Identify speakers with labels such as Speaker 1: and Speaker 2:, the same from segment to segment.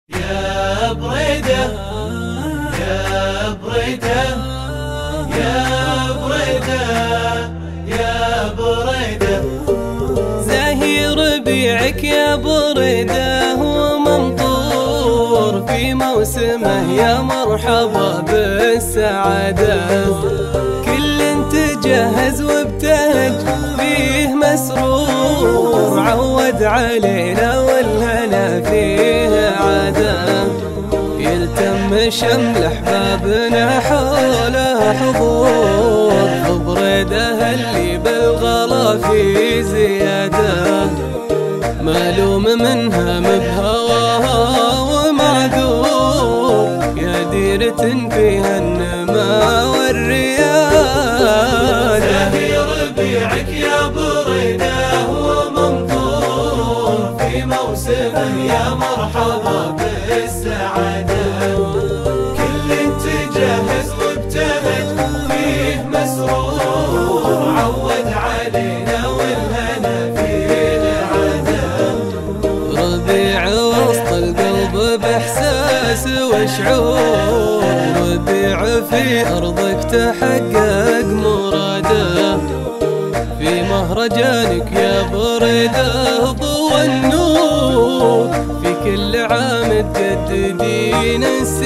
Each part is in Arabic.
Speaker 1: يا بريدة يا بريدة يا بريدة يا بريدة،
Speaker 2: زاهي ربيعك يا بريدة وممطور في موسمه، يا مرحبا بالسعادة. كل تجهز وابتهج فيه مسرور، عود علينا والهنا فيه عادة. يلتم شمل احبابنا حوله حضور، بريده اللي بالغلا في زياده. مالوم منها بهواها ومعذور، يا ديرة فيها النما والرياده.
Speaker 1: زاهي ربيعك يا بريده وممطور في موسمه، يا مرحبا بالسعاده. كل تجهز وابتهج فيه مسرور، عود علينا والهنا فيه عاده.
Speaker 2: ربيع وسط القلب باحساس وشعور، ربيع في ارضك تحقق مراده. في مهرجانك يا بريده ضوى النور، في كل عام تجددين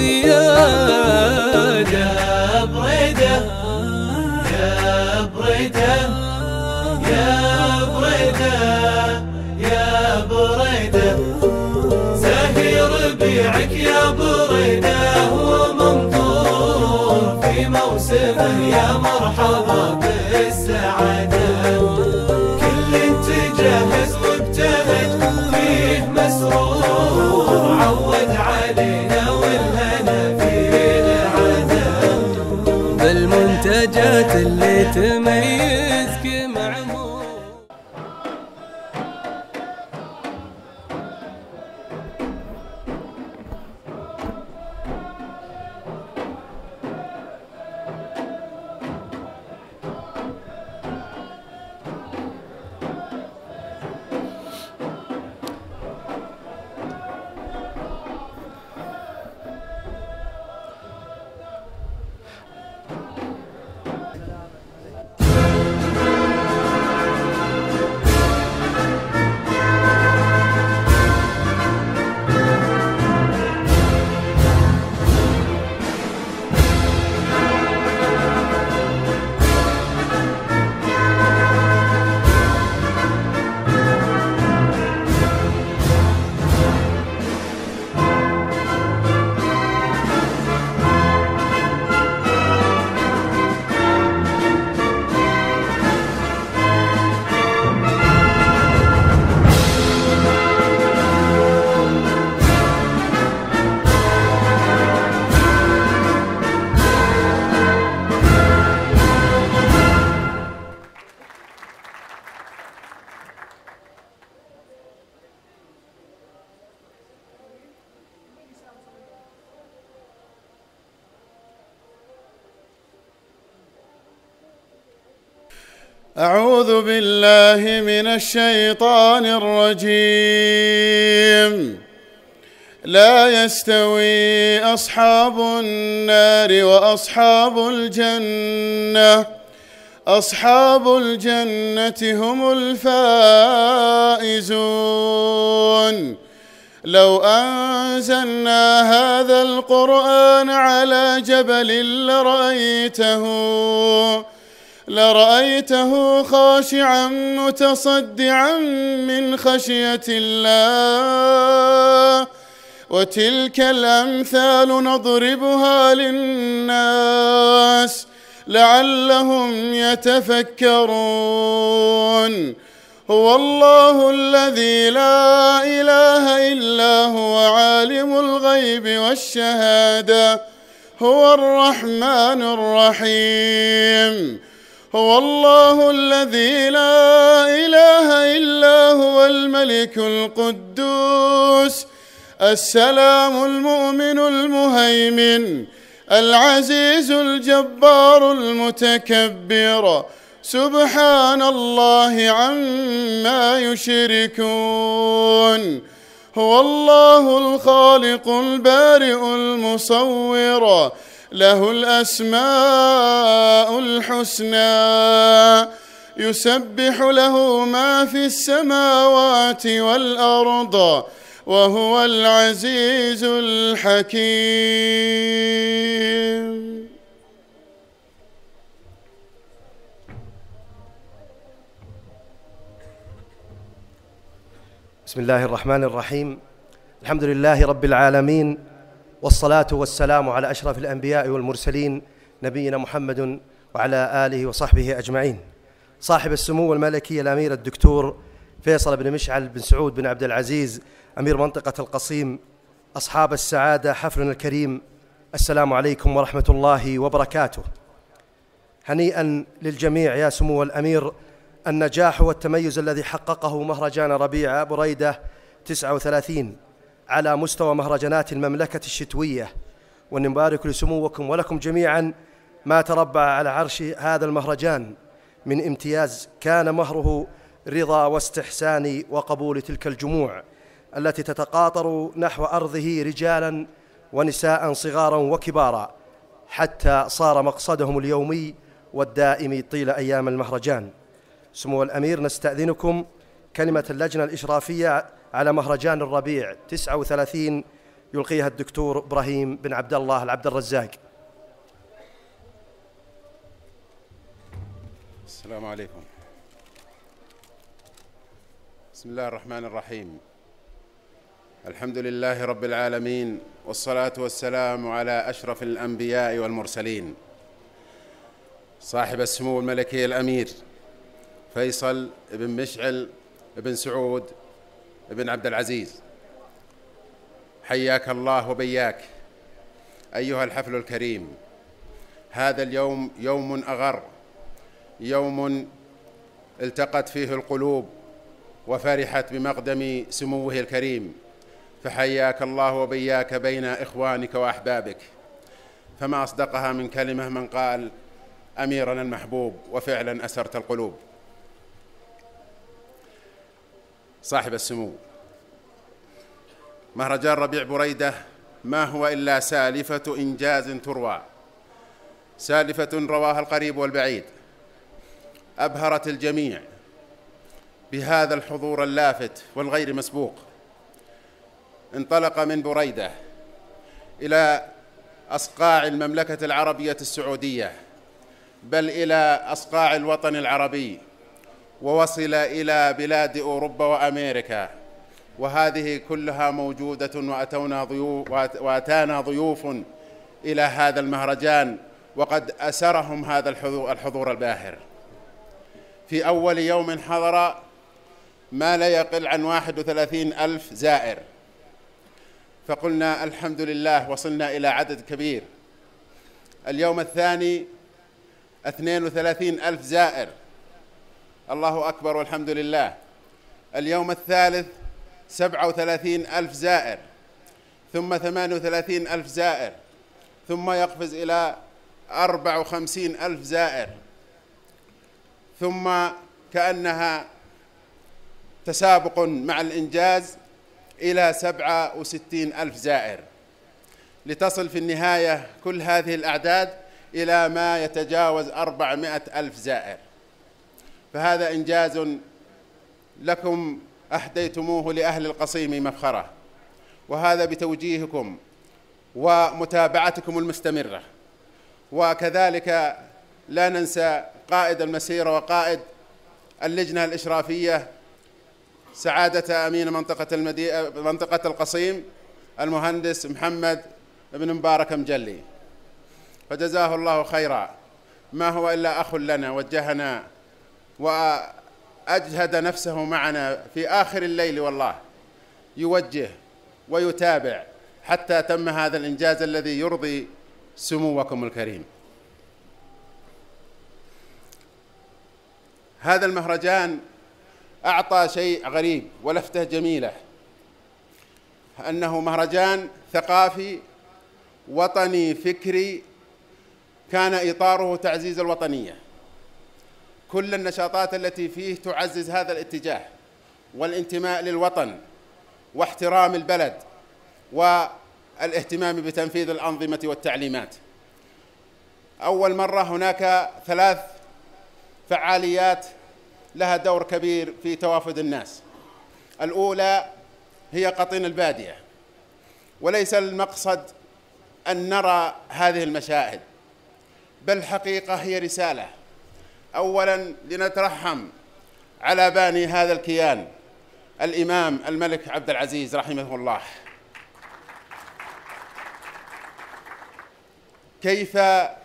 Speaker 2: السياده.
Speaker 1: يا بريده يا بريده يا بريده يا بريده، زاهي ربيعك يا بريده وممطور في موسمه، يا مرحبا بالسعاده. كل تجهز وابتهج فيه مسرور، عود علينا والهنا فيه عاده.
Speaker 2: بالمنتجات اللي تميزك معمول.
Speaker 3: أعوذ بالله من الشيطان الرجيم. لا يستوي أصحاب النار وأصحاب الجنة، أصحاب الجنة هم الفائزون. لو أنزلنا هذا القرآن على جبل لرأيته خاشعا متصدعا من خشية الله. وتلك الأمثال نضربها للناس لعلهم يتفكرون. هو الله الذي لا إله إلا هو عالم الغيب والشهادة، هو الرحمن الرحيم. هو الله الذي لا إله إلا هو الملك القدوس السلام المؤمن المهيمن العزيز الجبار المتكبر، سبحان الله عما يشركون. هو الله الخالق البارئ المصور، له الأسماء الحسنى، يسبح له ما في السماوات والأرض، وهو العزيز الحكيم.
Speaker 4: بسم الله الرحمن الرحيم. الحمد لله رب العالمين، والصلاة والسلام على أشرف الأنبياء والمرسلين نبينا محمد وعلى آله وصحبه أجمعين. صاحب السمو الملكي الأمير الدكتور فيصل بن مشعل بن سعود بن عبد العزيز أمير منطقة القصيم، أصحاب السعادة، حفلنا الكريم، السلام عليكم ورحمة الله وبركاته. هنيئا للجميع يا سمو الأمير النجاح والتميز الذي حققه مهرجان ربيع بريدة 39 على مستوى مهرجانات المملكة الشتوية، ونبارك لسموكم ولكم جميعا ما تربع على عرش هذا المهرجان من امتياز كان مهره رضا واستحسان وقبول تلك الجموع التي تتقاطر نحو أرضه رجالا ونساء صغارا وكبارا، حتى صار مقصدهم اليومي والدائم طيل أيام المهرجان. سمو الأمير نستأذنكم كلمة اللجنة الإشرافية على مهرجان الربيع 39 يلقيها الدكتور إبراهيم بن عبد الله العبد الرزاق.
Speaker 5: السلام عليكم. بسم الله الرحمن الرحيم. الحمد لله رب العالمين، والصلاة والسلام على أشرف الأنبياء والمرسلين، صاحب السمو الملكي الأمير فيصل بن مشعل بن سعود بن عبد العزيز، حياك الله وبياك أيها الحفل الكريم. هذا اليوم يوم أغر، يوم التقت فيه القلوب وفرحت بمقدم سموه الكريم، فحياك الله وبياك بين إخوانك وأحبابك. فما أصدقها من كلمة من قال أميرنا المحبوب، وفعلا أسرت القلوب. صاحب السمو، مهرجان ربيع بريدة ما هو إلا سالفة إنجاز تروى، سالفة رواها القريب والبعيد، أبهرت الجميع بهذا الحضور اللافت والغير مسبوق. انطلق من بريدة إلى أصقاع المملكة العربية السعودية، بل إلى أصقاع الوطن العربي، ووصل إلى بلاد أوروبا وأمريكا، وهذه كلها موجودة. وأتانا ضيوف إلى هذا المهرجان، وقد أسرهم هذا الحضور الباهر. في أول يوم حضر ما لا يقل عن 31,000 زائر، فقلنا الحمد لله وصلنا إلى عدد كبير. اليوم الثاني 32,000 زائر، الله أكبر والحمد لله. اليوم الثالث 37,000 زائر، ثم 38,000 زائر، ثم يقفز إلى 54,000 زائر، ثم كأنها تسابق مع الإنجاز إلى 67,000 زائر، لتصل في النهاية كل هذه الأعداد إلى ما يتجاوز 400,000 زائر. فهذا إنجاز لكم أهديتموه لأهل القصيم مفخرة، وهذا بتوجيهكم ومتابعتكم المستمرة. وكذلك لا ننسى قائد المسيرة وقائد اللجنة الإشرافية سعادة أمين منطقة القصيم المهندس محمد بن مبارك مجلي، فجزاه الله خيرا، ما هو إلا أخ لنا، وجهنا وأجهد نفسه معنا في آخر الليل، والله يوجه ويتابع حتى تم هذا الإنجاز الذي يرضي سموكم الكريم. هذا المهرجان أعطى شيء غريب ولفتة جميلة، أنه مهرجان ثقافي وطني فكري، كان إطاره تعزيز الوطنية. كل النشاطات التي فيه تعزز هذا الاتجاه والانتماء للوطن واحترام البلد والاهتمام بتنفيذ الأنظمة والتعليمات. أول مرة هناك 3 فعاليات لها دور كبير في توافد الناس. الأولى هي قطين البادية، وليس المقصد أن نرى هذه المشاهد، بل حقيقة هي رسالة. أولاً لنترحم على باني هذا الكيان الإمام الملك عبد العزيز رحمه الله، كيف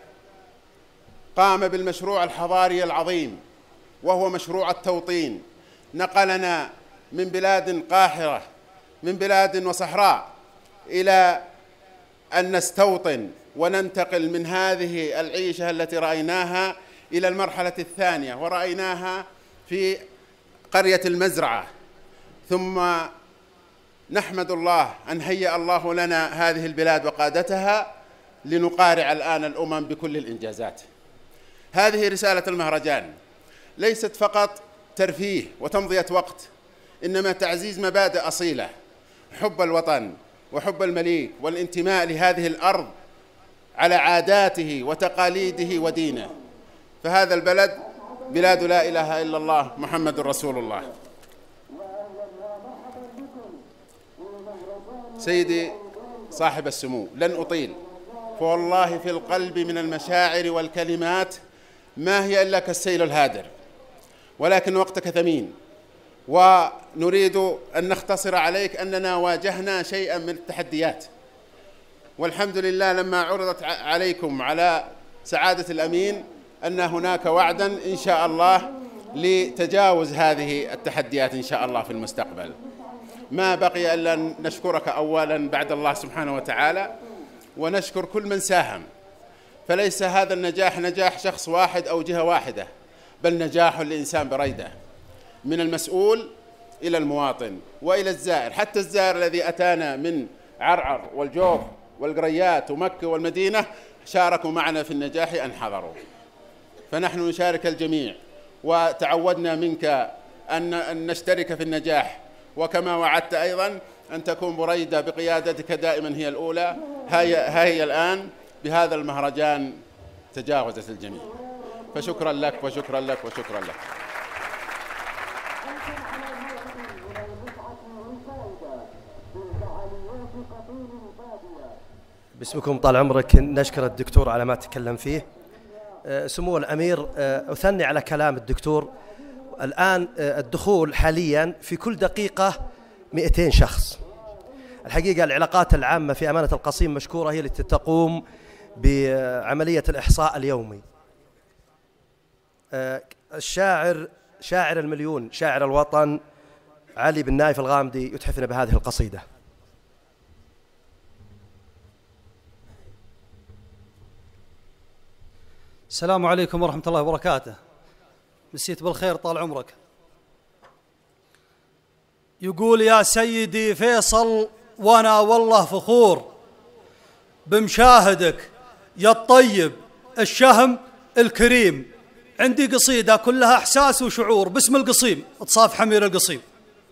Speaker 5: قام بالمشروع الحضاري العظيم وهو مشروع التوطين. نقلنا من بلاد قاحرة، من بلاد وصحراء، إلى أن نستوطن وننتقل من هذه العيشة التي رأيناها إلى المرحلة الثانية، ورأيناها في قرية المزرعة. ثم نحمد الله أن هيأ الله لنا هذه البلاد وقادتها لنقارع الآن الأمم بكل الإنجازات. هذه رسالة المهرجان، ليست فقط ترفيه وتمضية وقت، إنما تعزيز مبادئ أصيلة: حب الوطن وحب المليك والانتماء لهذه الأرض على عاداته وتقاليده ودينه. فهذا البلد بلاد لا إله إلا الله محمد رسول الله. سيدي صاحب السمو، لن أطيل، فوالله في القلب من المشاعر والكلمات ما هي إلا كالسيل الهادر، ولكن وقتك ثمين، ونريد أن نختصر عليك أننا واجهنا شيئا من التحديات، والحمد لله لما عرضت عليكم على سعادة الأمين أن هناك وعدا إن شاء الله لتجاوز هذه التحديات إن شاء الله في المستقبل. ما بقي إلا أن نشكرك أولا بعد الله سبحانه وتعالى، ونشكر كل من ساهم، فليس هذا النجاح نجاح شخص واحد أو جهة واحدة، بل نجاح الإنسان بريدة، من المسؤول إلى المواطن وإلى الزائر. حتى الزائر الذي أتانا من عرعر والجوف والقريات ومكة والمدينة شاركوا معنا في النجاح أن حضروا. فنحن نشارك الجميع، وتعودنا منك أن نشترك في النجاح، وكما وعدت أيضا أن تكون بريدة بقيادتك دائما هي الأولى. هي الآن بهذا المهرجان تجاوزت الجميع، فشكرا لك وشكرا لك وشكرا لك.
Speaker 4: باسمكم طال عمرك نشكر الدكتور على ما تكلم فيه. سمو الأمير، أثني على كلام الدكتور. الآن الدخول حاليا في كل دقيقة 200 شخص. الحقيقة العلاقات العامة في أمانة القصيم مشكورة، هي التي تقوم بعملية الإحصاء اليومي. شاعر المليون، شاعر الوطن، علي بن نايف الغامدي يتحفنا بهذه القصيدة.
Speaker 6: السلام عليكم ورحمة الله وبركاته. مسيت بالخير طال عمرك. يقول: يا سيدي فيصل وانا والله فخور بمشاهدك يا الطيب الشهم الكريم. عندي قصيدة كلها احساس وشعور باسم القصيم، اتصاف حمير القصيم.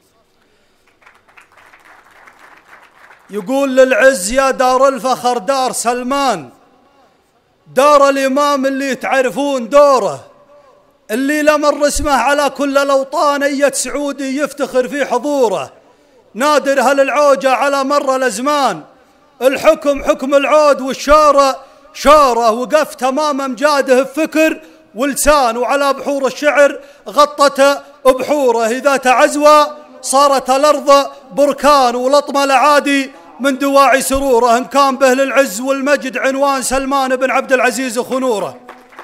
Speaker 6: يقول: للعز يا دار الفخر دار سلمان، دار الإمام اللي تعرفون دوره، اللي لمر اسمه على كل الأوطان، أية سعودي يفتخر في حضوره. نادر هل العوجة على مر الأزمان، الحكم حكم العود والشارة شاره، وقف تمام أمجاده بفكر ولسان، وعلى بحور الشعر غطته بحوره. إذا تعزوى صارت الأرض بركان، ولطمة العادي من دواعي سروره. إن كان به للعز والمجد عنوان سلمان بن عبد العزيز وخنوره.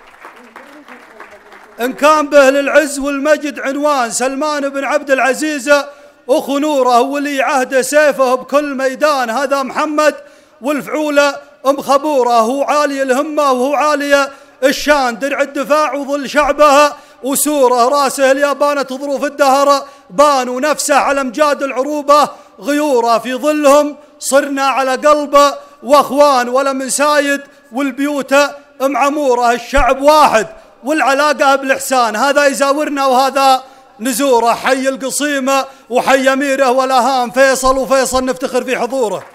Speaker 6: إن كان به للعز والمجد عنوان سلمان بن عبد العزيز وخنوره، ولي عهد سيفه بكل ميدان هذا محمد، والفعولة مخبوره. هو عالي الهمة وهو عالي الشان، درع الدفاع وظل شعبها وسوره. راسه اليابانة ظروف الدهر بان، ونفسه على امجاد العروبة غيوره. في ظلهم صرنا على قلبه واخوان، ولا من سايد والبيوت معموره. الشعب واحد والعلاقة بالإحسان، هذا يزاورنا وهذا نزوره، حي القصيمة وحي أميره والأهام فيصل، وفيصل نفتخر في حضوره.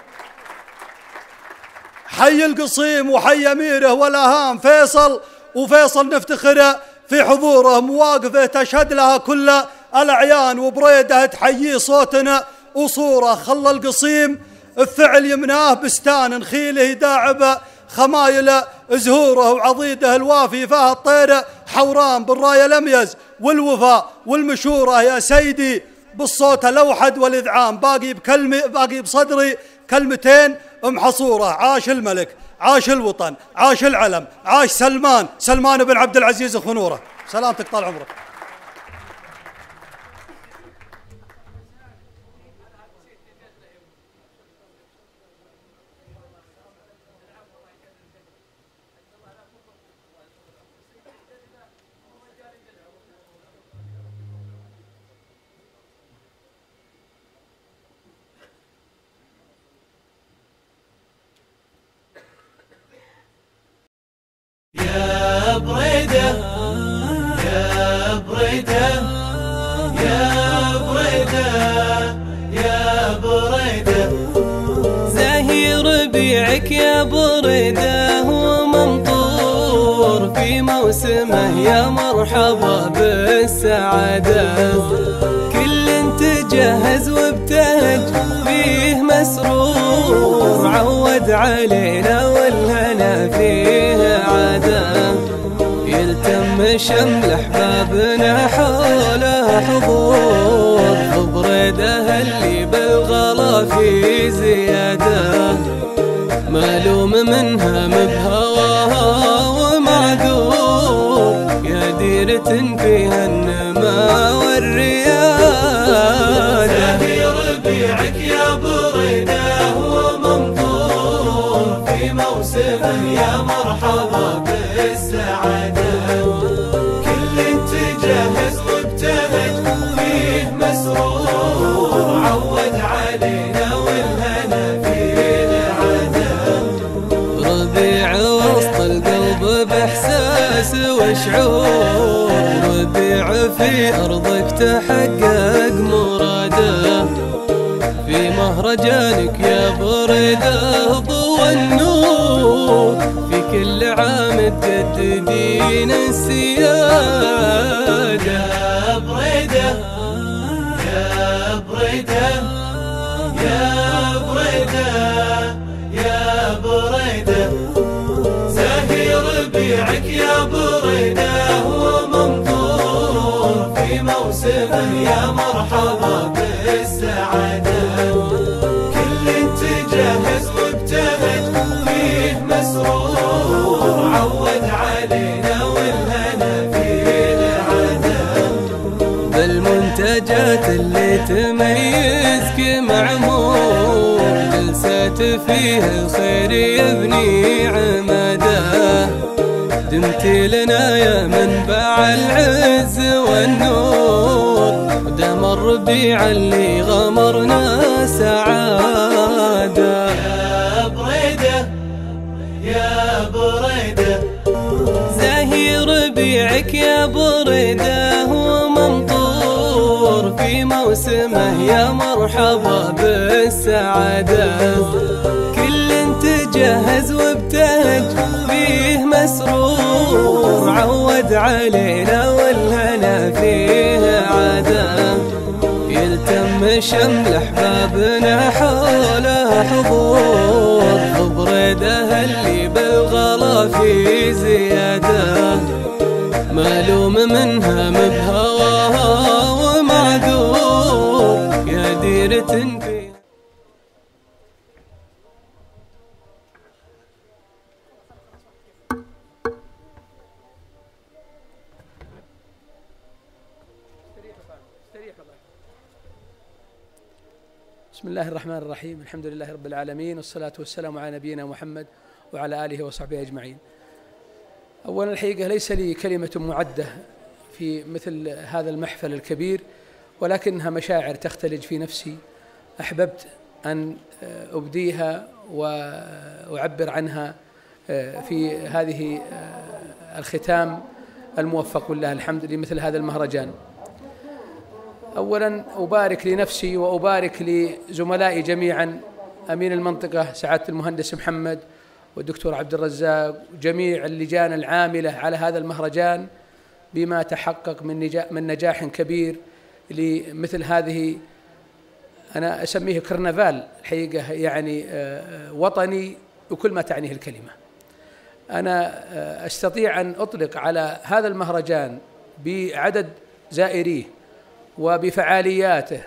Speaker 6: حي القصيم وحي أميره والأهام فيصل، وفيصل نفتخر في حضوره. مواقفه تشهد لها كل الأعيان، وبريده تحييه صوتنا وصوره. خلى القصيم الفعل يمناه بستان، نخيله يداعب خمايل زهوره، وعضيده الوافي فيها الطير حوران بالراية الأميز والوفاء والمشورة. يا سيدي بالصوت الأوحد والإذعان، باقي بصدري كلمتين محصورة. عاش الملك، عاش الوطن، عاش العلم، عاش سلمان بن عبد العزيز خنوره. سلامتك طال عمرك.
Speaker 1: يا بريدة يا بريدة يا بريدة يا بريدة،
Speaker 2: زاهي ربيعك يا بريدة وممطور في موسمه، يا مرحبا بالسعادة. كل تجهز وابتهج فيه مسرور، عود علينا والهنا فيه عادة. يلتم شمل احبابنا حوله حضور، بريده اللي بالغلا في زياده. مالوم منها مبهواها ومعذور، يا ديرة فيها النما والرياده.
Speaker 1: زاهي ربيعك يا بريده وممطور في موسمه، يا مرحبا بالسعاده. كل تجهز وابتهج فيه مسرور، عود علينا والهنا فيه عاده.
Speaker 2: ربيع وسط القلب باحساس وشعور، ربيع في ارضك تحقق مراده. في مهرجانك يا بريده ضوى النور، في كل عام تجددين السياده.
Speaker 1: يا بريده يا بريده يا بريده يا بريده، زاهي ربيعك يا بريده وممطور في موسمه، يا مرحبا بالسعاده. كل تجهز وابتهج فيه مسرور، عود علينا والهنا فيه عاده.
Speaker 2: بالمنتجات اللي تميزك معمول، جلسات فيها الخير يبني عماده. دمت لنا يا منبع العز والنور، دام الربيع اللي غمرنا سعاده.
Speaker 1: يا بريده يا بريده،
Speaker 2: زاهي ربيعك يا بريده وممطور في موسمه، يا مرحبا بالسعاده. كل تجهز وابتهج فيه مسرور، عود علينا والهنا فيه عاده. يلتم شمل احبابنا حوله حضور، بريده اللي بالغلا في زياده. مالوم منها مبهواها ومعذور، يا ديرة فيها.
Speaker 7: بسم الله الرحمن الرحيم، الحمد لله رب العالمين، والصلاة والسلام على نبينا محمد وعلى آله وصحبه أجمعين. أولا الحقيقة ليس لي كلمة معدة في مثل هذا المحفل الكبير، ولكنها مشاعر تختلج في نفسي أحببت أن أبديها وأعبر عنها في هذه الختام الموفق والله الحمد لمثل هذا المهرجان. أولا أبارك لنفسي وأبارك لزملائي جميعا، أمين المنطقة سعادة المهندس محمد والدكتور عبد الرزاق وجميع اللجان العاملة على هذا المهرجان بما تحقق من نجاح كبير لمثل هذه، أنا أسميه كرنفال الحقيقة، يعني وطني بكل ما تعنيه الكلمة. أنا أستطيع أن أطلق على هذا المهرجان بعدد زائريه وبفعالياته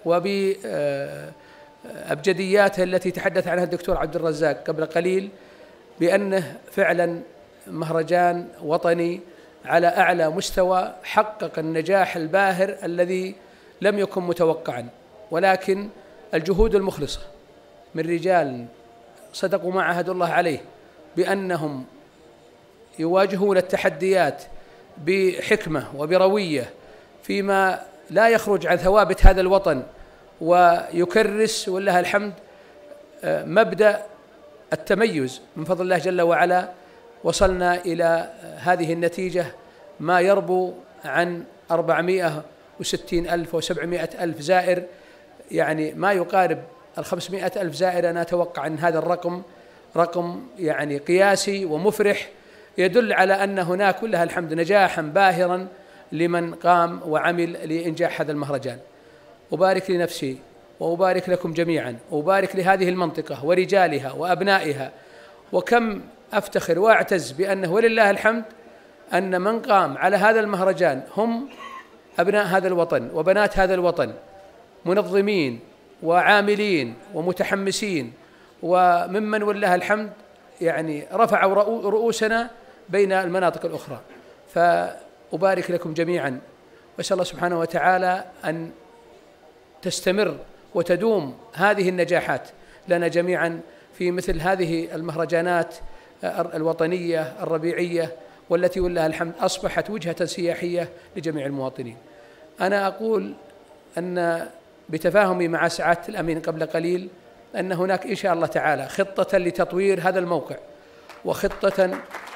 Speaker 7: وبأبجدياته التي تحدث عنها الدكتور عبد الرزاق قبل قليل، بأنه فعلا مهرجان وطني على أعلى مستوى، حقق النجاح الباهر الذي لم يكن متوقعا، ولكن الجهود المخلصة من رجال صدقوا ما عهد الله عليه بأنهم يواجهون التحديات بحكمة وبروية فيما لا يخرج عن ثوابت هذا الوطن، ويكرس ولله الحمد مبدأ التميز من فضل الله جل وعلا. وصلنا إلى هذه النتيجة ما يربو عن 460,000 و700,000 زائر، يعني ما يقارب 500,000 زائر. أنا أتوقع أن هذا رقم يعني قياسي ومفرح، يدل على أن هناك ولله الحمد نجاحا باهرا لمن قام وعمل لإنجاح هذا المهرجان. أبارك لنفسي وأبارك لكم جميعا، وأبارك لهذه المنطقة ورجالها وأبنائها. وكم أفتخر وأعتز بأنه ولله الحمد أن من قام على هذا المهرجان هم أبناء هذا الوطن وبنات هذا الوطن، منظمين وعاملين ومتحمسين، وممن ولله الحمد يعني رفعوا رؤوسنا بين المناطق الأخرى. فأبارك لكم جميعا، وأسأل الله سبحانه وتعالى أن تستمر وتدوم هذه النجاحات لنا جميعا في مثل هذه المهرجانات الوطنية الربيعية، والتي ولله الحمد أصبحت وجهة سياحية لجميع المواطنين. أنا أقول أن بتفاهمي مع سعادة الأمين قبل قليل أن هناك إن شاء الله تعالى خطة لتطوير هذا الموقع، وخطة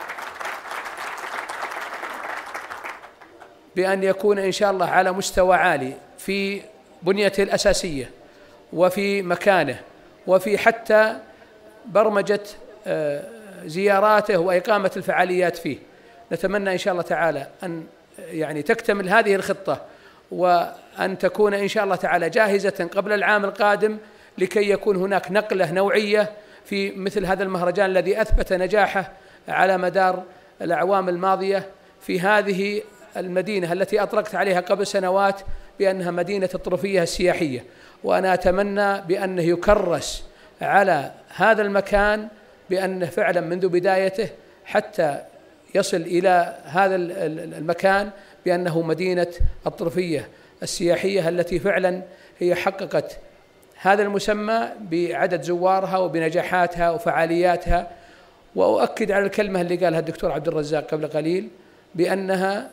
Speaker 7: بأن يكون إن شاء الله على مستوى عالي في بنيته الأساسية وفي مكانه وفي حتى برمجة زياراته وإقامة الفعاليات فيه. نتمنى إن شاء الله تعالى أن يعني تكتمل هذه الخطة، وأن تكون إن شاء الله تعالى جاهزة قبل العام القادم، لكي يكون هناك نقلة نوعية في مثل هذا المهرجان الذي أثبت نجاحه على مدار الأعوام الماضية في هذه المدينة التي أطلقت عليها قبل سنوات بأنها مدينة الطرفية السياحية. وأنا أتمنى بأنه يكرس على هذا المكان، بأنه فعلا منذ بدايته حتى يصل إلى هذا المكان بأنه مدينة الطرفية السياحية، التي فعلا هي حققت هذا المسمى بعدد زوارها وبنجاحاتها وفعالياتها. وأؤكد على الكلمة اللي قالها الدكتور عبد الرزاق قبل قليل بأنها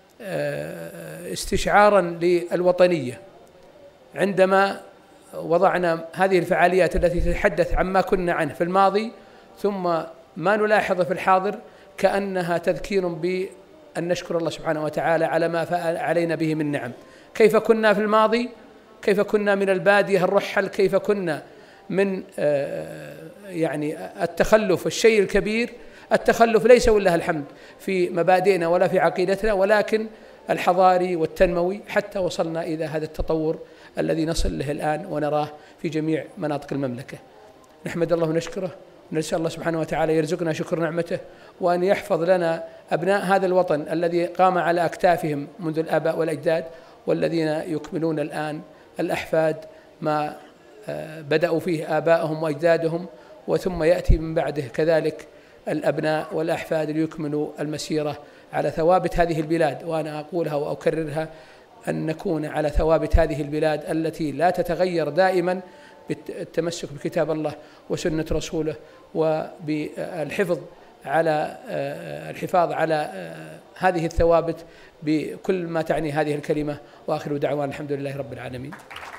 Speaker 7: استشعارا للوطنية، عندما وضعنا هذه الفعاليات التي تتحدث عما كنا عنه في الماضي ثم ما نلاحظه في الحاضر، كأنها تذكير بأن نشكر الله سبحانه وتعالى على ما فعل علينا به من نعم. كيف كنا في الماضي، كيف كنا من البادية الرحل، كيف كنا من يعني التخلف الشيء الكبير. التخلف ليس ولله الحمد في مبادئنا ولا في عقيدتنا، ولكن الحضاري والتنموي، حتى وصلنا إلى هذا التطور الذي نصل له الآن ونراه في جميع مناطق المملكة. نحمد الله ونشكره، ونسأل الله سبحانه وتعالى يرزقنا شكر نعمته، وأن يحفظ لنا أبناء هذا الوطن الذي قام على أكتافهم منذ الآباء والأجداد، والذين يكملون الآن الأحفاد ما بدأوا فيه آبائهم وأجدادهم، وثم يأتي من بعده كذلك الأبناء والأحفاد ليكملوا المسيرة على ثوابت هذه البلاد. وأنا أقولها وأكررها، أن نكون على ثوابت هذه البلاد التي لا تتغير دائما، بالتمسك بكتاب الله وسنة رسوله، وبالحفاظ على هذه الثوابت بكل ما تعني هذه الكلمة. وآخر دعوانا الحمد لله رب العالمين.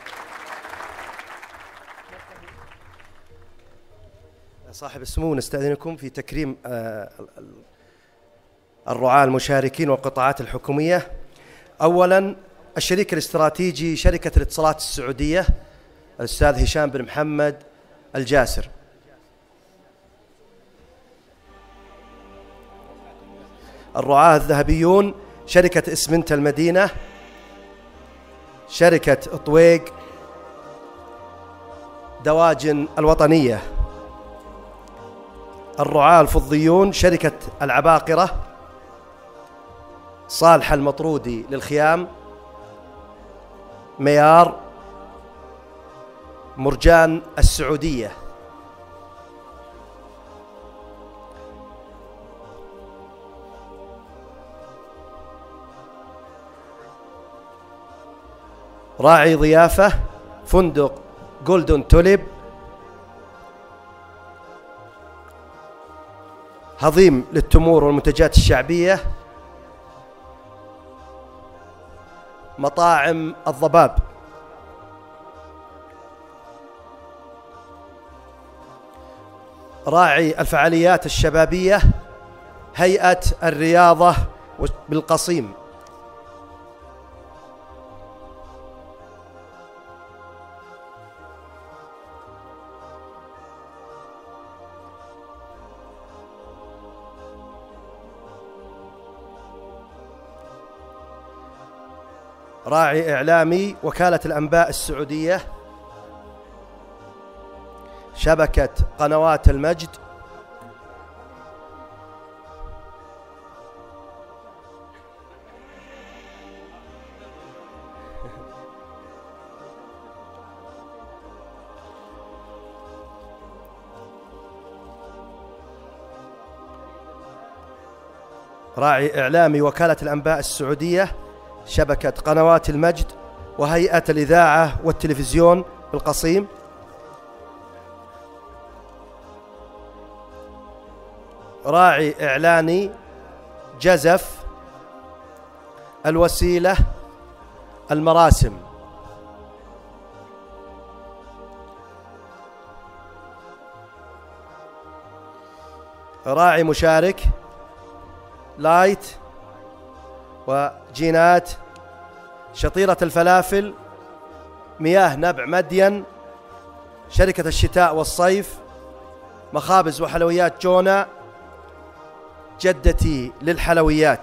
Speaker 4: صاحب السمو، نستأذنكم في تكريم الرعاة المشاركين والقطاعات الحكومية. أولا الشريك الاستراتيجي شركة الاتصالات السعودية الأستاذ هشام بن محمد الجاسر. الرعاة الذهبيون شركة إسمنت المدينة، شركة طويق دواجن الوطنية. الرعاة الفضيون شركة العباقرة، صالح المطرودي للخيام، ميار، مرجان السعودية. راعي ضيافة فندق جولدن توليب، هضيم للتمور والمنتجات الشعبية، مطاعم الضباب. راعي الفعاليات الشبابية هيئة الرياضة بالقصيم. راعي إعلامي وكالة الأنباء السعودية، شبكة قنوات المجد. راعي إعلامي وكالة الأنباء السعودية، شبكة قنوات المجد وهيئة الإذاعة والتلفزيون بالقصيم. راعي إعلاني جزف الوسيلة المراسم. راعي مشارك لايت وجينات، شطيرة الفلافل، مياه نبع مدين، شركة الشتاء والصيف، مخابز وحلويات جونا، جدتي للحلويات.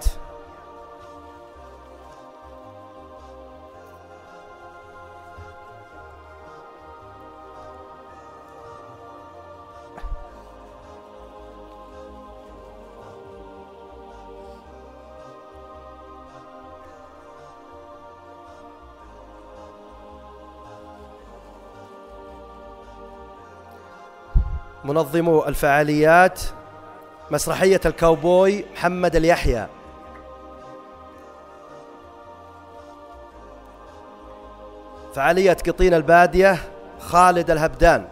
Speaker 4: منظمو الفعاليات مسرحية الكاوبوي محمد اليحيى. فعالية قطين البادية خالد الهبدان.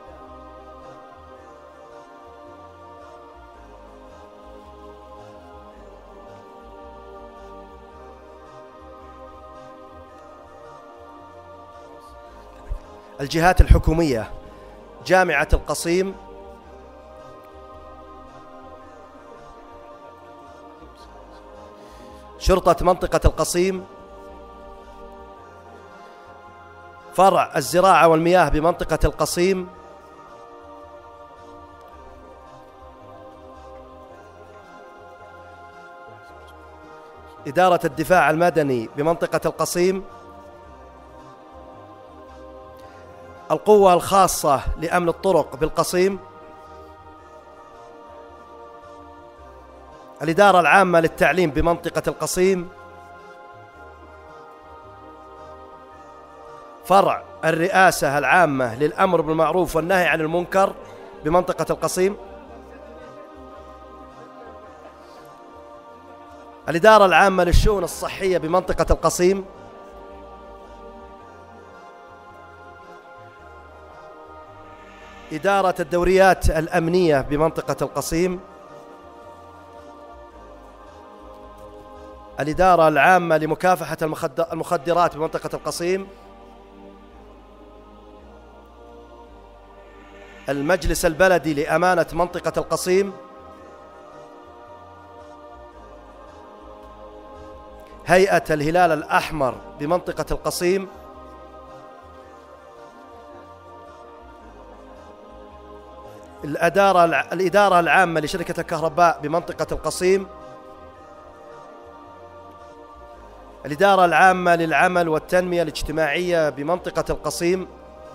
Speaker 4: الجهات الحكومية جامعة القصيم، شرطة منطقة القصيم، فرع الزراعة والمياه بمنطقة القصيم، إدارة الدفاع المدني بمنطقة القصيم، القوة الخاصة لأمن الطرق بالقصيم، الإدارة العامة للتعليم بمنطقة القصيم، فرع الرئاسة العامة للأمر بالمعروف والنهي عن المنكر بمنطقة القصيم، الإدارة العامة للشؤون الصحية بمنطقة القصيم، إدارة الدوريات الأمنية بمنطقة القصيم، الإدارة العامة لمكافحة المخدرات بمنطقة القصيم، المجلس البلدي لأمانة منطقة القصيم، هيئة الهلال الأحمر بمنطقة القصيم، الإدارة العامة لشركة الكهرباء بمنطقة القصيم، الإدارة العامة للعمل والتنمية الاجتماعية بمنطقة القصيم،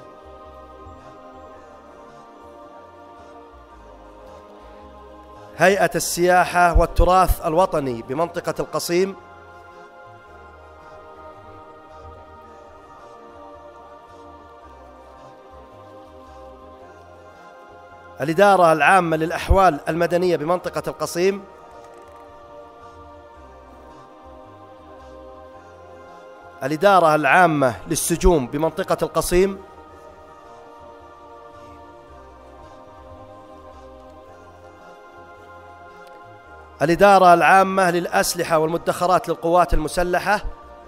Speaker 4: هيئة السياحة والتراث الوطني بمنطقة القصيم، الإدارة العامة للأحوال المدنية بمنطقة القصيم، الإدارة العامة للسجون بمنطقة القصيم، الإدارة العامة للأسلحة والمدخرات للقوات المسلحة،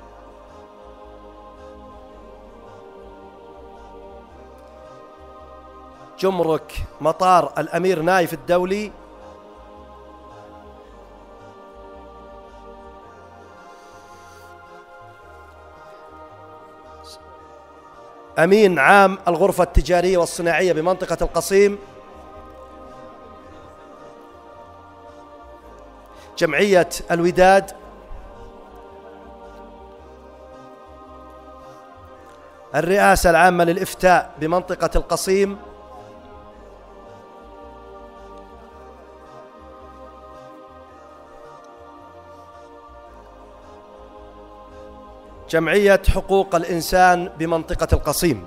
Speaker 4: جمرك مطار الأمير نايف الدولي، أمين عام الغرفة التجارية والصناعية بمنطقة القصيم، جمعية الوداد، الرئاسة العامة للإفتاء بمنطقة القصيم، جمعية حقوق الإنسان بمنطقة القصيم.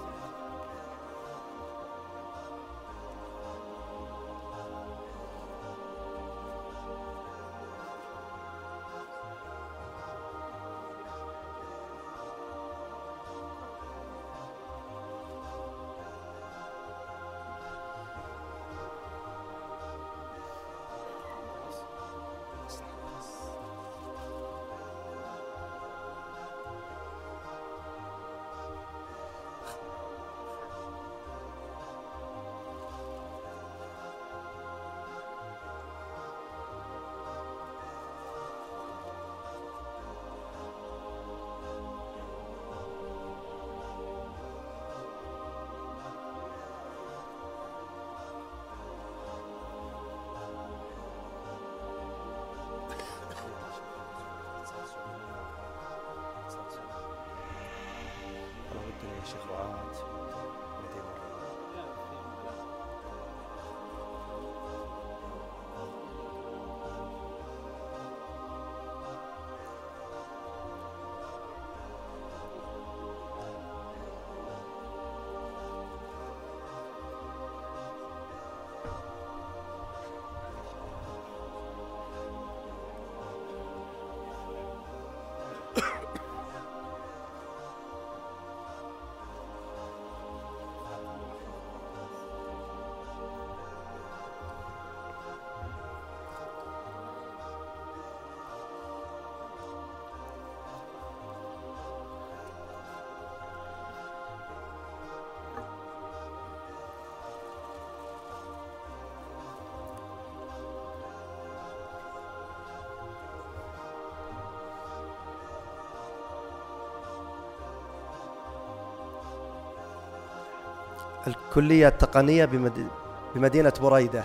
Speaker 4: الكلية التقنية بمدينة بريدة،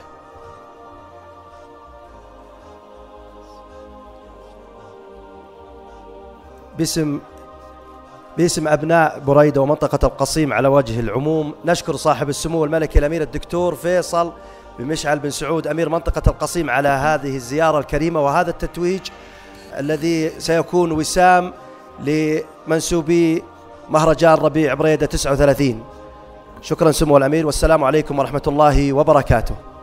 Speaker 4: باسم أبناء بريدة ومنطقة القصيم على وجه العموم، نشكر صاحب السمو الملكي الأمير الدكتور فيصل بن مشعل بن سعود أمير منطقة القصيم على هذه الزيارة الكريمة وهذا التتويج الذي سيكون وسام لمنسوبي مهرجان ربيع بريدة 39. شكرا سمو الأمير، والسلام عليكم ورحمة الله وبركاته.